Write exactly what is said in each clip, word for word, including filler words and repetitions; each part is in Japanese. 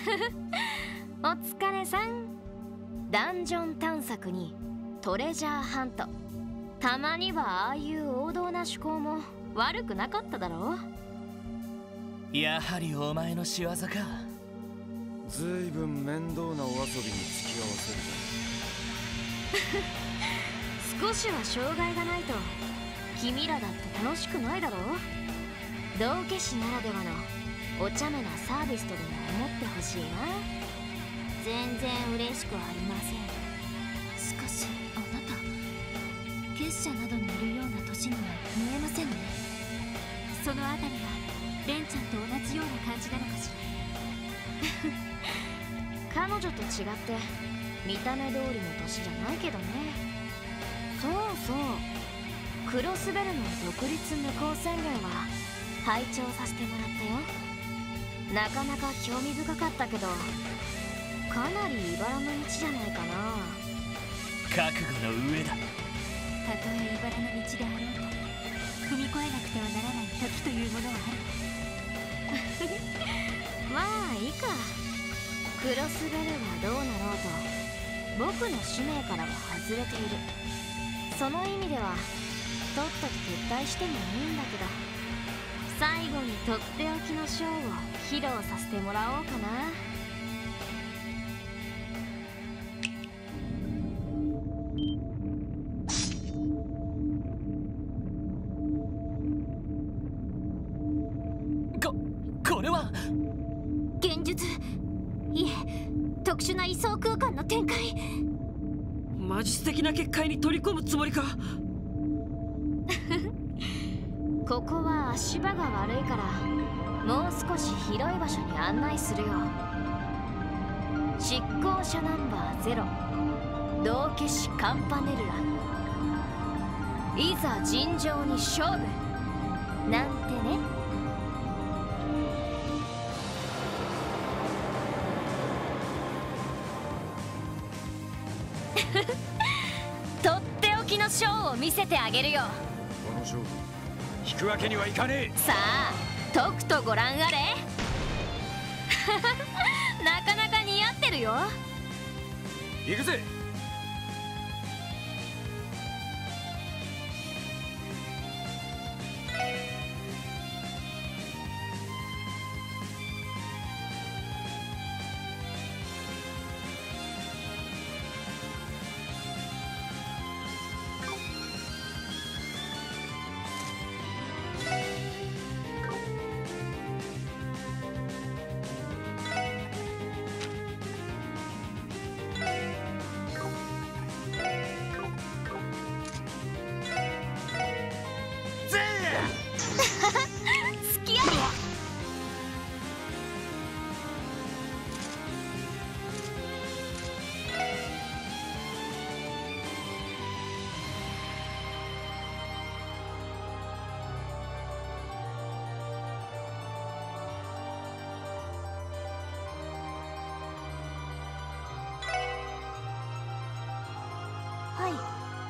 お疲れさん。ダンジョン探索にトレジャーハント、たまにはああいう王道な趣向も悪くなかっただろう。 やはりお前の仕業か。 ずいぶん面倒なお遊びに付き合わせる少しは障害がないと君らだって楽しくないだろう。道化師ならではのお茶目なサービスとでも思ってほしいな。 全然嬉しくありません。しかしあなた、結社などにいるような年には見えませんね。そのあたりはレンちゃんと同じような感じなのかしら。 彼女と違って見た目通りの年じゃないけどね。そうそう、クロスベルの独立無効宣言は拝聴させてもらったよ。なかなか興味深かったけど、かなり茨の道じゃないかな。 覚悟の上だ。 たとえ茨の道であろうと踏み越えなくてはならない時というものはある。 まあいいか。クロスベルはどうなろうと僕の使命からは外れている。その意味ではとっとと撤退してもいいんだけど、最後にとっておきのショーを披露させてもらおうかな。 こ、これは現実、いえ特殊な位相空間の展開。 魔術的な結界に取り込むつもりか。 ここは足場が悪いからもう少し広い場所に案内するよ。執行者ナンバーゼロ、道化師カンパネルラ。いざ尋常に勝負なんてね。とっておきのショーを見せてあげるよ。 この勝負引くわけにはいかねえ。 さあとくとご覧あれ。なかなか似合ってるよ。 行くぜ。 好きやね。 はい。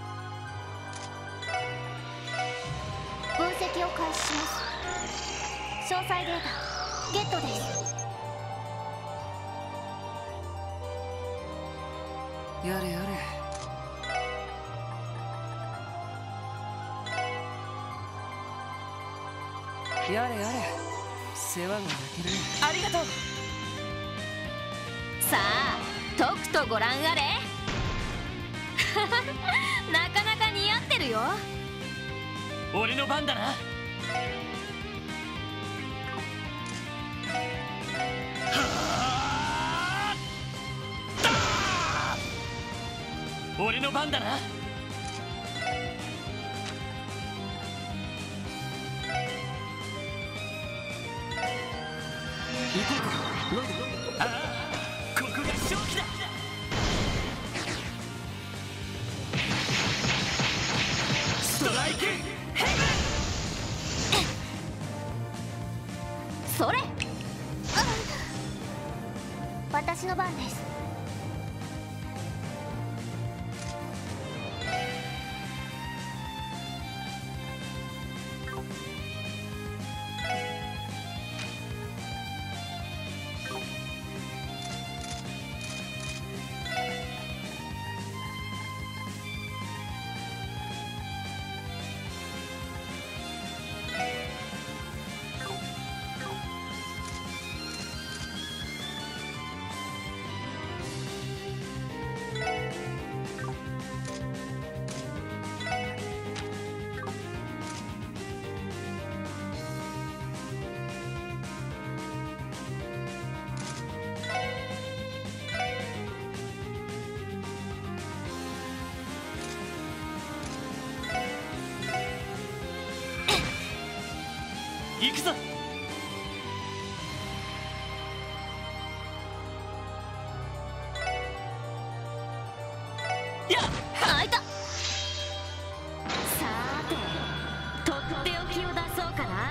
分析を開始します。詳細データゲットです。 やれやれ。やれやれ。世話が焼けるね。 ありがとう。 さあとくとご覧あれ。なかなか似合ってるよ。 俺の番だな。俺の番だな。 行こうか。ロイド。 ああ、ここが勝機だ。ストライクヘブン。 それ。 私の番です。 行くぞ。やっ開いた。さーて、とっておきを出そうかな。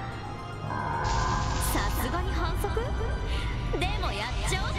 さすがに反則？でもやっちゃおっと。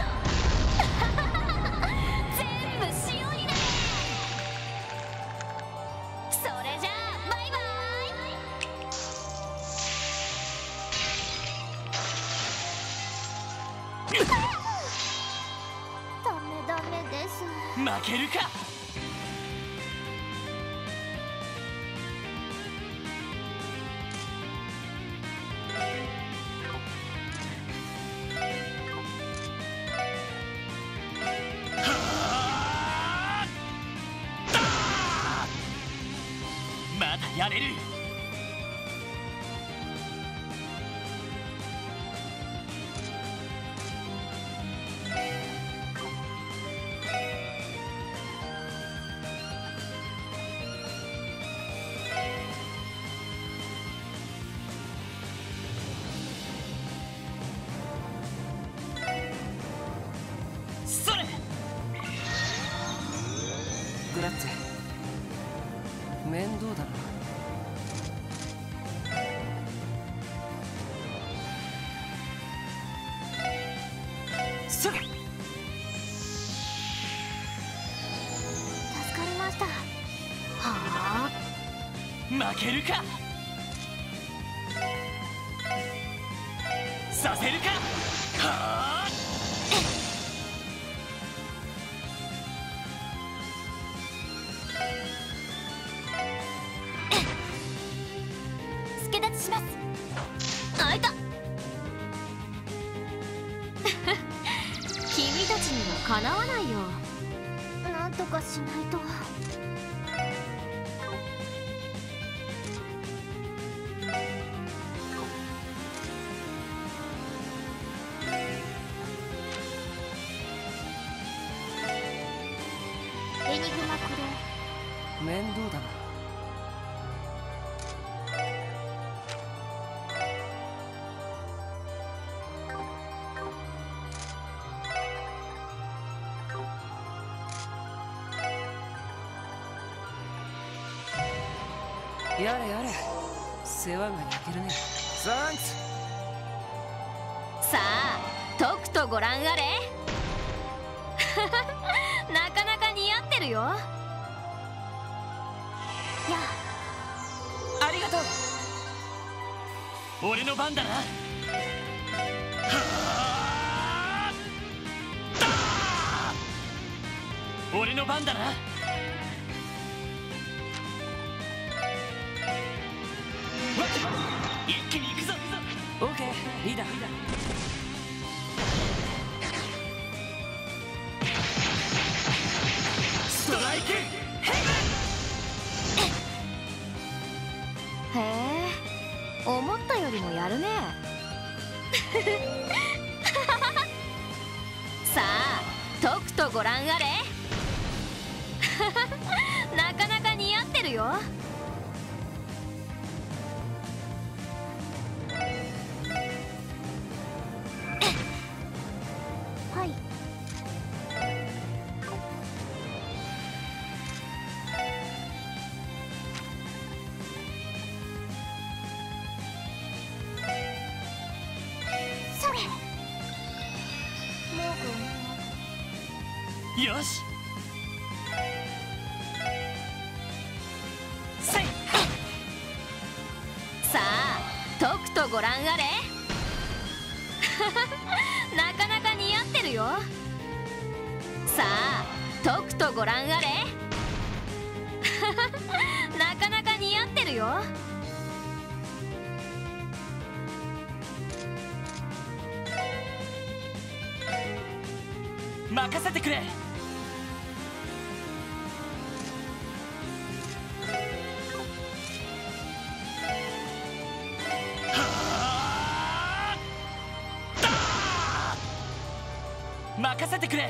全部塩になれ。それじゃあバイバイ。 ダメダメです。 負けるか。まだやれる。それ。 グラッツェ、面倒だな。それ。 助かりました。 はあ。 負けるか。させるか。はあ。 助立ちします。 開いた。君たちにはかなわないよ。 なんとかしないと。エニグマクロ。 面倒だな。やれやれ、世話が焼けるね。 サンクス。 さあ、とくとご覧あれ。なかなか似合ってるよ。 やありがとう。 俺の番だな。はあ。俺の番だな。一気に行くぞ。 オーケー、リーダー。 ストライクへえ、思ったよりもやるね。さあ、とくとご覧あれ。なかなか似合ってるよ。 はい。それ。モーグン。 よし。せい。 さあ、とくとご覧あれ。なかなか似合ってるよ。さあ、とくとご覧あれ。なかなか似合ってるよ。 任せてくれ。任せてくれ。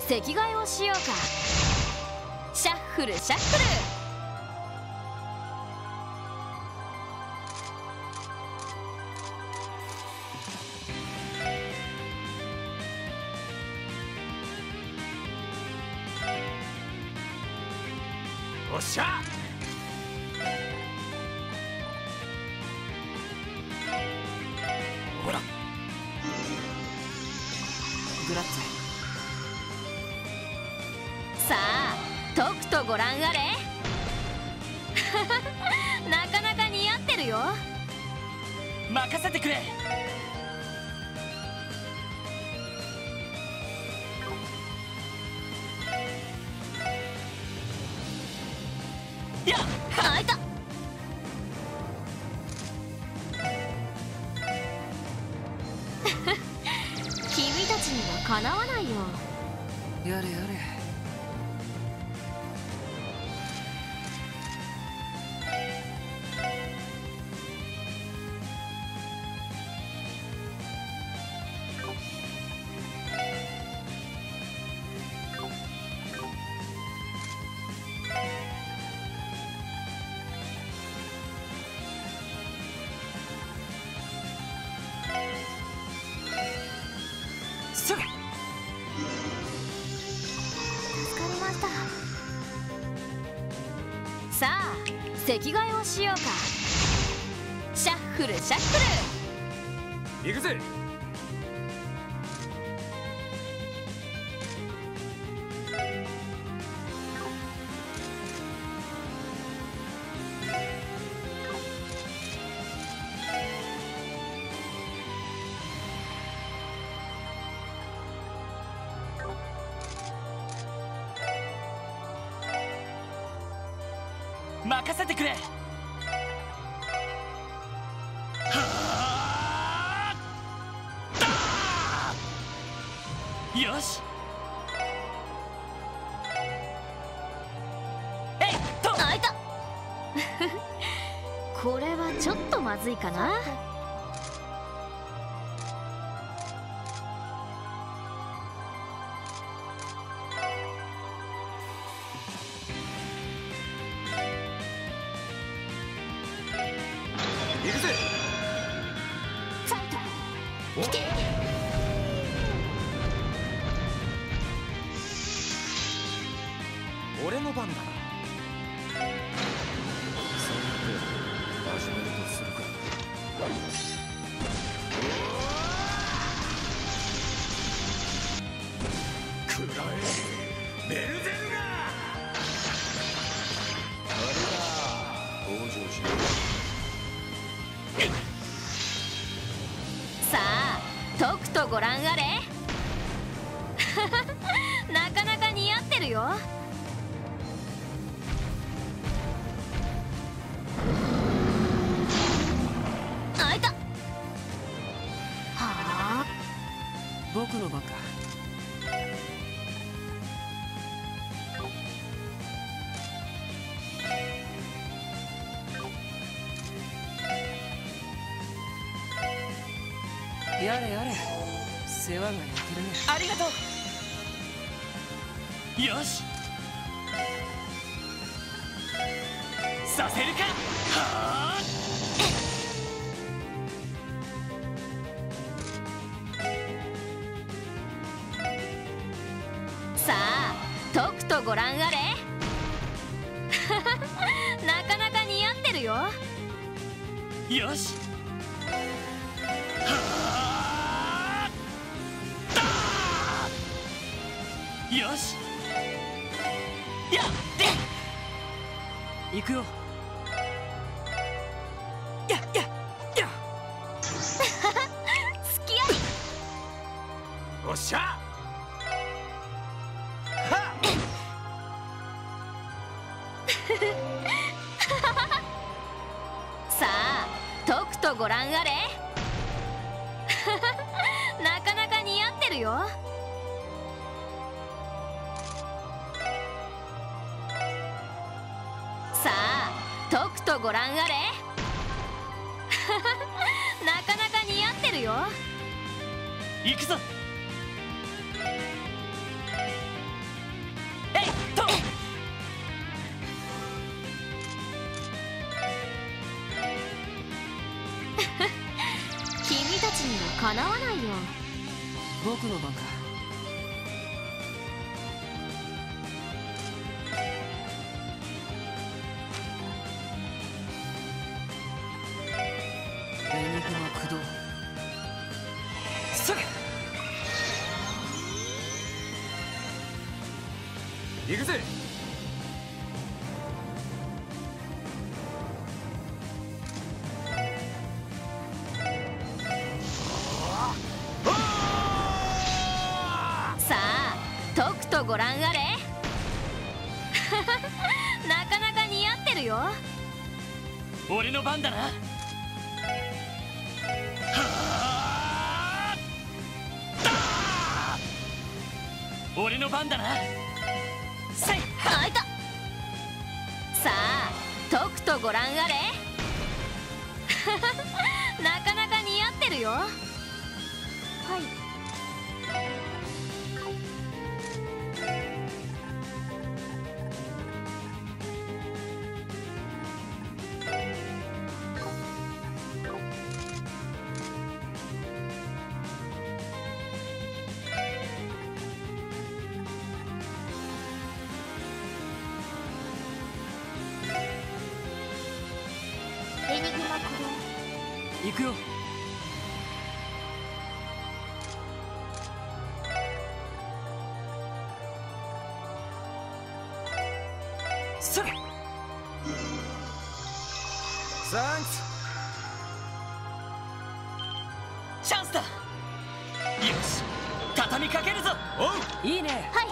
席替えをしようか。シャッフルシャッフル。 おっしゃ。ほらグラッツさあとくとご覧あれ。なかなか似合ってるよ。 任せてくれ。やっあいた。君たちにはかなわないよ。 やれやれ。 それ。 助かりました。さあ席替えをしようか。シャッフルシャッフル。 行くぜ。 任せてくれ。はあだよし。えいっと。 あいた。これはちょっとまずいかな。 行くぜ。お来て。 俺の番だな。そう言って始めるとするか。くらえベルゼルガー。あれだ登場しろ。 さあとくとご覧あれ。なかなか似合ってるよ。あいた。はあ。 僕の番か。やれやれ。世話が焼けるね。 ありがとう。よし。させるか。はあ。 さあとくとご覧あれ。なかなか似合ってるよ。 よし。はあだよし。やって行くよ。ややや。 すきあり。 おっしゃ。 さあとくとご覧あれ。なかなか似合ってるよ。さあとくとご覧あれ。なかなか似合ってるよ。 行くぞ。 かなわないよ。 僕の番か。エニグマ駆動。それ行くぜ。 さあとくとご覧あれなかなか似合ってるよ。 俺の番だな。はあだ俺の番だな。せいあいた。さあとくとご覧あれなかなか似合ってるよ。はい。エニグマ駆動。 行くよ。それサンクス。 チャンスだ。よし畳みかけるぞ。 おう。 いいね。 はい。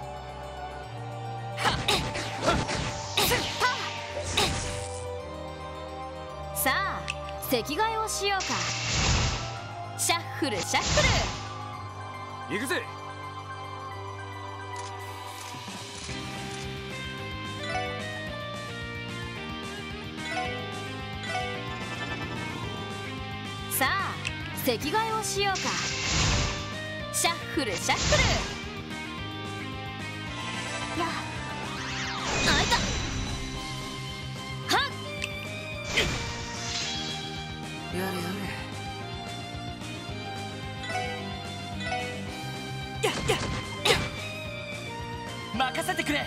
さあ席替えをしようか。シャッフルシャッフル。 行くぜ。 さあ席替えをしようか。シャッフルシャッフル。やああいた。はっやれややっやっ任せてくれ。は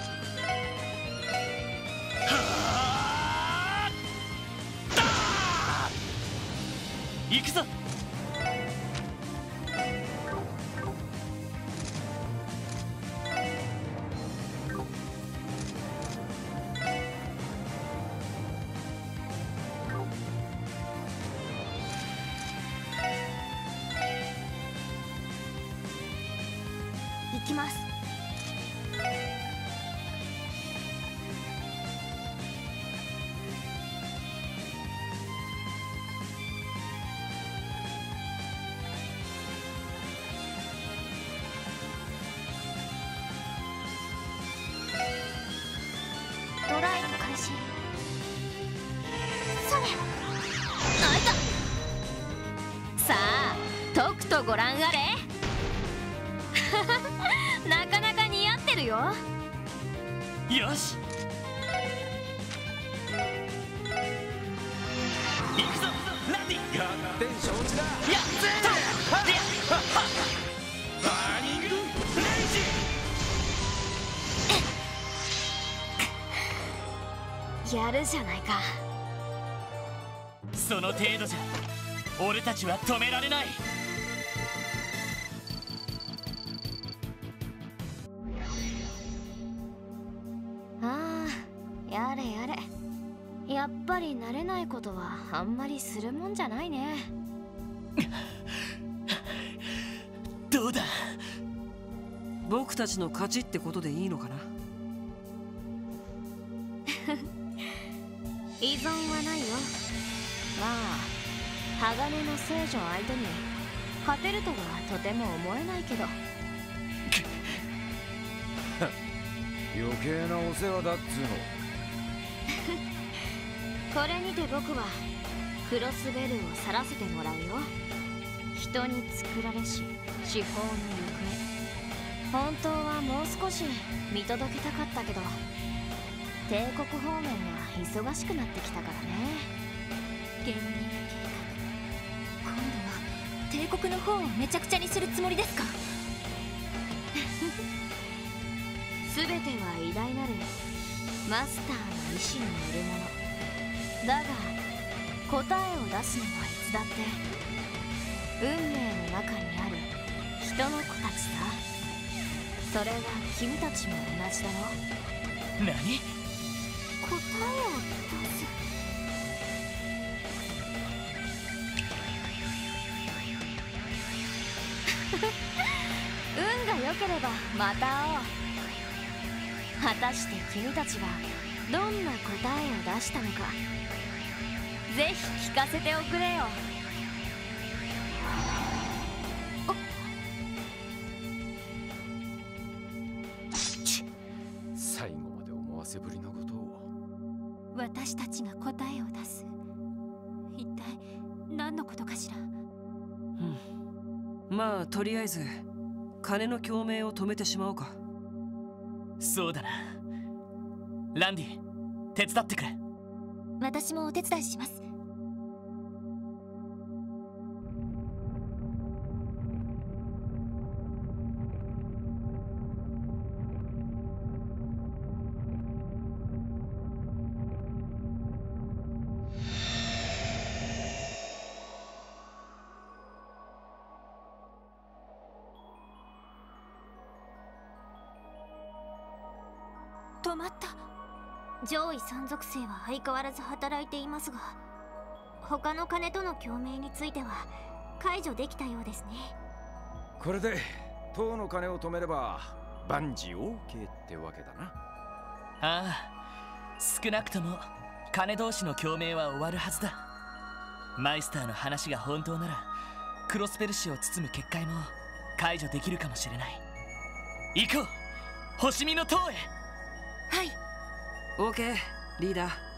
あだ行くぞ。 行きます。ドライブ開始。それあいた。さあとくとご覧あれなかなか似合ってるよ。 よし行くぞランディ。 合点承知だ。 やっとはっやっはっはっバーニングレイジ。 やるじゃないか。 その程度じゃ俺たちは止められない。 ああやれやれ。やっぱり慣れないことはあんまりするもんじゃないね。 どうだ。 僕たちの勝ちってことでいいのかな。 依存はないよ。まあ鋼の聖女相手に勝てるとはとても思えないけど。 余計なお世話だっつうの。 これにて僕はクロスベルを去らせてもらうよ。人に作られし至宝の行方、本当はもう少し見届けたかったけど帝国方面が忙しくなってきたからね。 幻冥計画、今度は帝国の方をめちゃくちゃにするつもりですか？ 全ては偉大なるマスターの意志によるものだが、答えを出すのはいつだって運命の中にある人の子たちさ。それは君たちも同じだろ。 何？ 答えを出す。 運が良ければまた会おう。果たして君たちはどんな答えを出したのか、ぜひ聞かせておくれよ。 最後まで思わせぶりなことを。 私たちが答えを出す。一体何のことかしら。うん、 まあとりあえず金の共鳴を止めてしまおうか。 そうだな。ランディ、手伝ってくれ。 私もお手伝いします。止まった。上位三属性は相変わらず働いていますが、他の金との共鳴については解除できたようですね。 これで塔の金を止めれば万事 オーケー ってわけだな。 ああ、少なくとも金同士の共鳴は終わるはずだ。マイスターの話が本当ならクロスペルシを包む結界も解除できるかもしれない。行こう、星見の塔へ。 はい。 オーケー、リーダー。